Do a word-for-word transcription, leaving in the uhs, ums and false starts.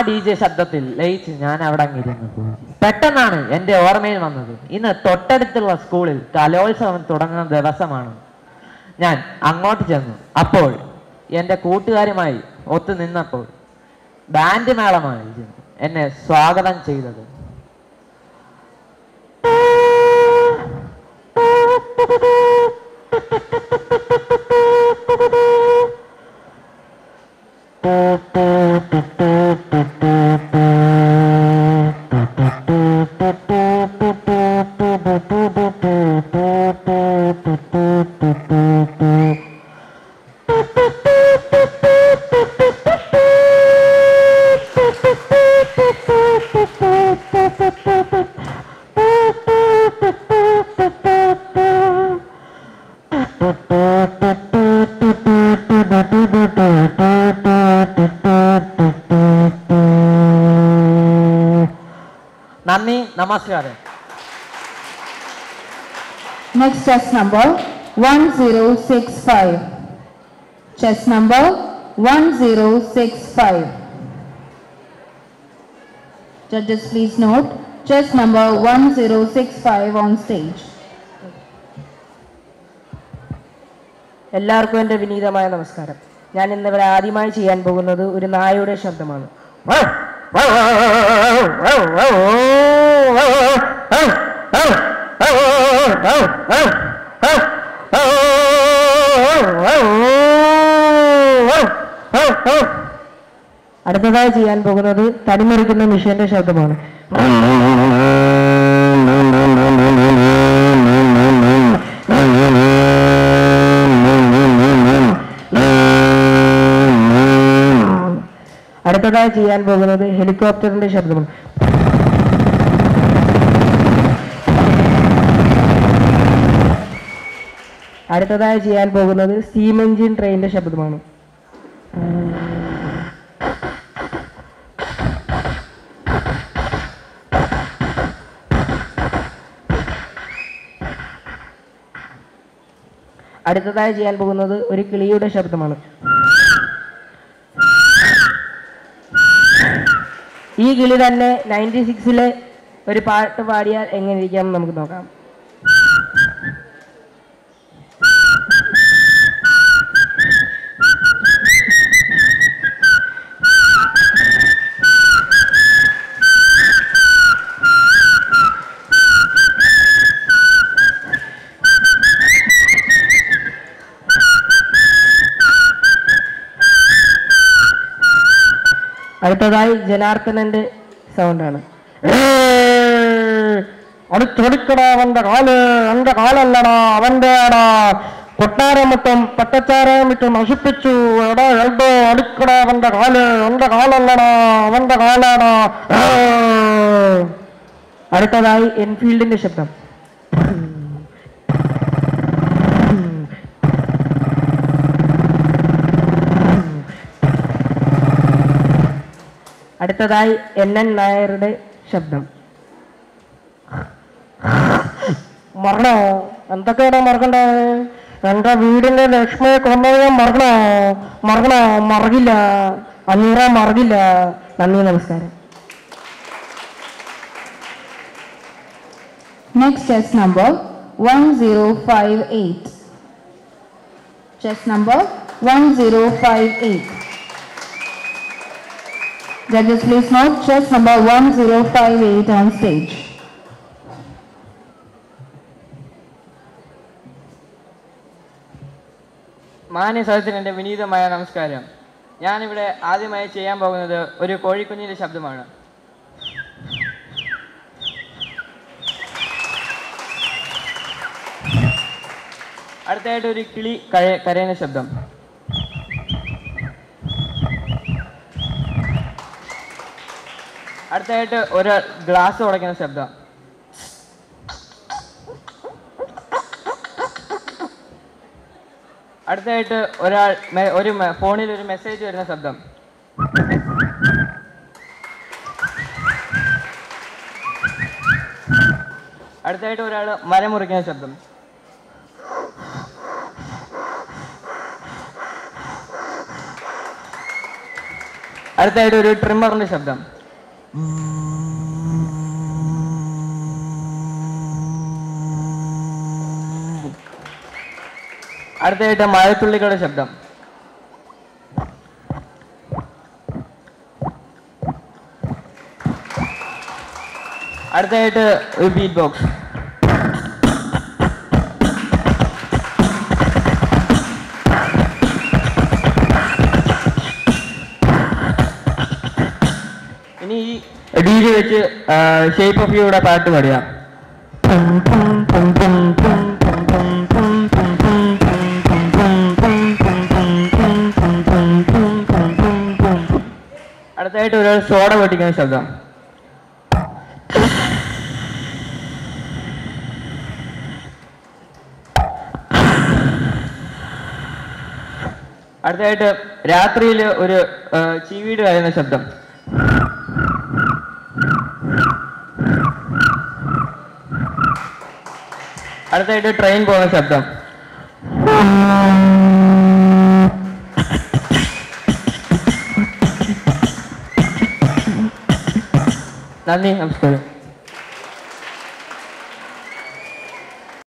D J ശബ്ദത്തിൽ ലയിച്ച് ഞാൻ അവിടെ അങ്ങിരുന്നു പോയി. പെട്ടെന്നാണ് എൻ്റെ ഓർമ്മയിൽ വന്നത്, ഇന്ന് തൊട്ടടുത്തുള്ള സ്കൂളിൽ കലോത്സവം തുടങ്ങുന്ന ദിവസമാണ്. ഞാൻ അങ്ങോട്ട് ചെന്നു. അപ്പോൾ എൻ്റെ കൂട്ടുകാരുമായി ഒത്തു നിന്നപ്പോൾ ബാൻഡ് മേളമായി എന്നെ സ്വാഗതം ചെയ്തത്. നന്ദി, നമസ്കാരം. Next chess number one zero six five. Chess number one zero six five. Judges, please note chess number one zero six five on stage. എല്ലാവർക്കും എൻ്റെ വിനീതമായ നമസ്കാരം. ഞാൻ ഇന്നിവിടെ ആദ്യമായി ചെയ്യാൻ പോകുന്നത് ഒരു നായയുടെ ശബ്ദമാണ്. അടുത്തതായി ചെയ്യാൻ പോകുന്നത് തടിമറിക്കുന്ന മിഷ്യന്റെ ശബ്ദമാണ്. അടുത്തതായി ചെയ്യാൻ പോകുന്നത് ഹെലികോപ്റ്ററിന്റെ ശബ്ദമാണ്. അടുത്തതായി ചെയ്യാൻ പോകുന്നത് സ്റ്റീം എഞ്ചിൻ ട്രെയിനിന്റെ ശബ്ദമാണ്. അടുത്തതായി ചെയ്യാൻ പോകുന്നത് ഒരു കിളിയുടെ ശബ്ദമാണ്. ഈ കിളി തന്നെ നയൻറ്റി സിക്സിലെ ഒരു പാട്ട് പാടിയാൽ എങ്ങനെ ഇരിക്കാം നമുക്ക് നോക്കാം. അടുത്തതായി ജനാർദ്ദനന്റെ സൗണ്ടാണ്. അടുത്തടിക്കടാ അവന്റെ കാല്, എന്റെ കാലല്ലടാ അവന്റെ ആടാ, കൊട്ടാരം മൊത്തം പട്ടച്ചാരം ഇട്ട് നശിപ്പിച്ചു, എടാ എൽഡോ അടുക്കടാ അവന്റെ കാല്, എന്റെ കാലല്ലടാ അവന്റെ കാലാടാ. അടുത്തതായി എൻഫീൽഡിന്റെ ശബ്ദം. അടുത്തതായി എൻ എൻ നായരുടെ ശബ്ദം. മറണോ, എന്തൊക്കെയാണോ മറക്കണ്ടേ? എന്റെ വീടിന്റെ ലക്ഷ്മിയെ കൊണ്ടുപോയാൽ മറക്കണോ? മറക്കണോ? മറകില്ല, അഞ്ഞൂറ മറകില്ല. നന്ദി, നമസ്കാരം. Next chess number one zero five eight. Chess number one zero five eight. Judges, please note chess number one zero five eight on stage. മാന്യ സദസ്സിന് എൻ്റെ വിനീതമായ നമസ്കാരം. ഞാനിവിടെ ആദ്യമായി ചെയ്യാൻ പോകുന്നത് ഒരു കോഴിക്കുഞ്ഞിൻ്റെ ശബ്ദമാണ്. അടുത്തായിട്ട് ഒരു കിളി കരയുന്ന ശബ്ദം. അടുത്തായിട്ട് ഒരു ഗ്ലാസ് ഉടയ്ക്കുന്ന ശബ്ദം. അടുത്തായിട്ട് ഒരാൾ ഒരു ഫോണിൽ ഒരു മെസ്സേജ് വരുന്ന ശബ്ദം. അടുത്തായിട്ട് ഒരാൾ മരം മുറിക്കുന്ന ശബ്ദം. അടുത്തായിട്ട് ഒരു ട്രിമ്മറിന്റെ ശബ്ദം. അടുത്തായിട്ട് മഴത്തുള്ളികളുടെ ശബ്ദം. അടുത്തായിട്ട് ഒരു ബീറ്റ് ബോക്സ്. ഇനി ഈ ഡി ജെ വെച്ച് ഷേപ്പ് ഓഫ് യുടെ പാട്ട് പാടിയാ. അടുത്തായിട്ട് ഒരു സോഡ പൊട്ടിക്കുന്ന ശബ്ദം. അടുത്തായിട്ട് രാത്രിയിൽ ഒരു ചീവീട് കഴിയുന്ന ശബ്ദം. അടുത്തായിട്ട് ട്രെയിൻ പോകുന്ന ശബ്ദം. നന്ദി, നമസ്കാരം.